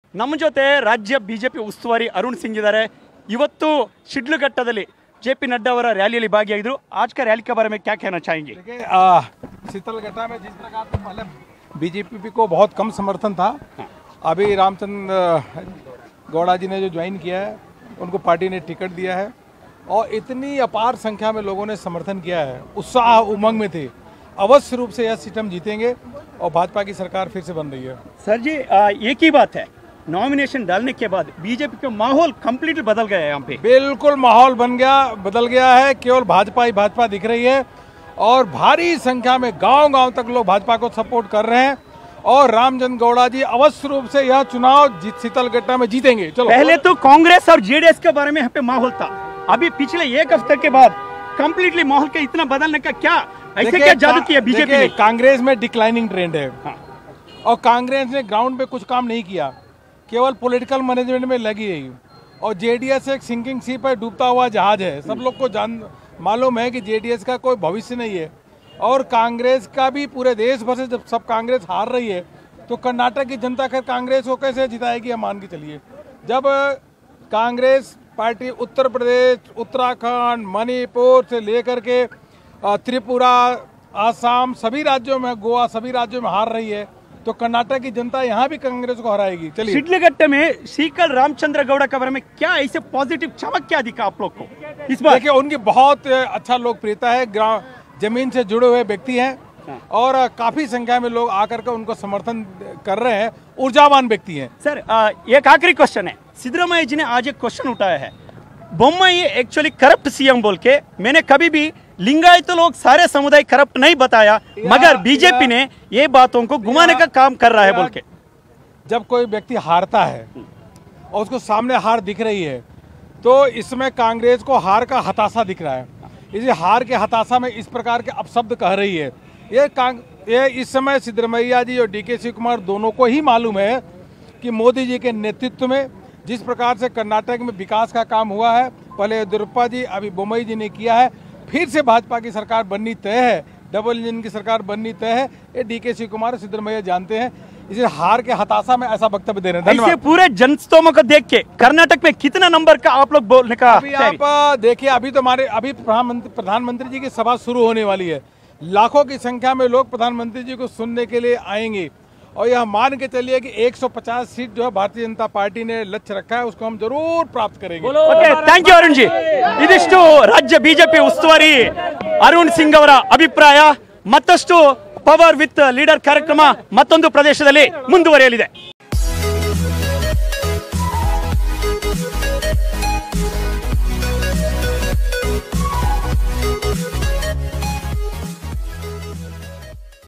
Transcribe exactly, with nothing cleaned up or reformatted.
ನಮ್ಮ ಜೊತೆ ರಾಜ್ಯ ಬಿಜೆಪಿ ಉಸ್ತುವಾರಿ ಅರುಣ್ ಸಿಂಗ್ ಇದ್ದಾರೆ। ಇವತ್ತು ಶಿಡ್ಲಘಟ್ಟದಲ್ಲಿ जेपी नड्डा ಅವರ ರ್ಯಾಲಿಯಲ್ಲಿ ಭಾಗಿಯಾಗಿದ್ರು। आज का रैली के बारे में क्या कहना चाहेंगे? शीतलघट्टा में जिस प्रकार से पहले बीजेपी को बहुत कम समर्थन था, अभी रामचंद्र गौड़ा जी ने जो ज्वाइन किया है उनको पार्टी ने टिकट दिया है और इतनी अपार संख्या में लोगों ने समर्थन किया है, उत्साह उमंग में थे। अवश्य रूप से यह सीट हम जीतेंगे और भाजपा की सरकार फिर से बन रही है। सर जी एक ही बात है, नॉमिनेशन डालने के बाद बीजेपी का माहौल कंप्लीटली बदल गया है। यहाँ पे बिल्कुल माहौल बन गया बदल गया है, केवल भाजपा ही भाजपा दिख रही है और भारी संख्या में गांव-गांव तक लोग भाजपा को सपोर्ट कर रहे हैं और रामचंद्र गौड़ा जी अवश्य रूप से यह चुनाव शीतलघट्टा में जीतेंगे। चलो, पहले तो कांग्रेस और जेडीएस के बारे में यहाँ पे माहौल था, अभी पिछले एक हफ्ते के बाद कंप्लीटली माहौल के इतना बदलने का क्या ऐसे क्या जादू किया बीजेपी ने? कांग्रेस में डिक्लाइनिंग ट्रेंड है और कांग्रेस ने ग्राउंड पे कुछ काम नहीं किया, केवल पॉलिटिकल मैनेजमेंट में लगी रही और जेडीएस एक सिंकिंग शिप पर डूबता हुआ जहाज है। सब लोग को जान मालूम है कि जेडीएस का कोई भविष्य नहीं है और कांग्रेस का भी पूरे देश भर से जब सब कांग्रेस हार रही है तो कर्नाटक की जनता खैर कांग्रेस को कैसे जिताएगी, हम मान के चलिए। जब कांग्रेस पार्टी उत्तर प्रदेश, उत्तराखंड, मणिपुर से लेकर के त्रिपुरा, आसाम सभी राज्यों में, गोवा सभी राज्यों में हार रही है तो कर्नाटक की जनता यहाँ भी कांग्रेस को हराएगी। चलिए, शिड्लघट्टा में सीकल रामचंद्र गौड़ा के बारे में क्या ऐसे पॉजिटिव चमक क्या दिखा आप लोग को इस बार? देखिए, उनकी बहुत अच्छा लोकप्रियता है, जमीन से जुड़े हुए व्यक्ति हैं और काफी संख्या में लोग आकर के उनको समर्थन कर रहे हैं, ऊर्जावान व्यक्ति हैं। सर एक आखिरी क्वेश्चन है, सिद्धरामैया जी ने आज एक क्वेश्चन उठाया है, बोम्मई एक्चुअली करप्ट सीएम बोल के। मैंने कभी भी लिंगायत लोग सारे समुदाय करप्ट नहीं बताया, मगर बीजेपी ने ये बातों को घुमाने का काम कर रहा है बोल के। जब कोई व्यक्ति हारता है और उसको सामने हार दिख रही है तो इसमें कांग्रेस को हार का हताशा दिख रहा है, इसी हार के हताशा में इस प्रकार के अपशब्द कह रही है। ये कांग ये इस समय सिद्धरामैया जी और डीके शिव कुमार दोनों को ही मालूम है कि मोदी जी के नेतृत्व में जिस प्रकार से कर्नाटक में विकास का काम हुआ है, पहले येदियुरप्पा जी अभी बोम्मई जी ने किया है, फिर से भाजपा की सरकार बननी तय है, डबल इंजन की सरकार बननी तय है। ये डीके शिव कुमार और सिद्धरामैया जानते हैं, इसे हार के हताशा में ऐसा वक्तव्य दे रहे हैं। ऐसे पूरे जनस्तोमों को देख के कर्नाटक में कितना नंबर का आप लोग बोलने का? अभी आप देखिए, अभी तो हमारे अभी प्रधानमंत्री प्रधानमंत्री जी की सभा शुरू होने वाली है, लाखों की संख्या में लोग प्रधानमंत्री जी को सुनने के लिए आएंगे और यह मान के चलिए कि एक सौ पचास सीट जो है भारतीय जनता पार्टी ने लक्ष्य रखा है उसको हम जरूर प्राप्त करेंगे। Okay, thank you Arun ji. इदिष्टु राज्य बीजेपी ಉಸ್ತುವಾರಿ ಅರುಣ್ ಸಿಂಗ್ ಅವರ ಅಭಿಪ್ರಾಯ। ಮತ್ತಷ್ಟು ಪವರ್ ವಿತ್ ಲೀಡರ್ ಕಾರ್ಯಕ್ರಮ ಮತ್ತೊಂದು ಪ್ರದೇಶದಲ್ಲಿ ಮುಂದುವರಿಯಲಿದೆ।